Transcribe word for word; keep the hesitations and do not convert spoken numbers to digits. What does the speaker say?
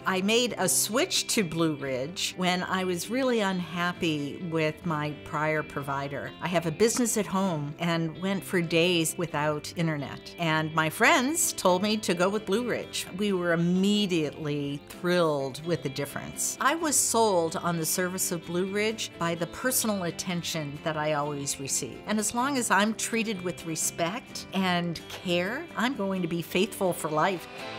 I made a switch to Blue Ridge when I was really unhappy with my prior provider. I have a business at home and went for days without internet. And my friends told me to go with Blue Ridge. We were immediately thrilled with the difference. I was sold on the service of Blue Ridge by the personal attention that I always receive. And as long as I'm treated with respect and care, I'm going to be faithful for life.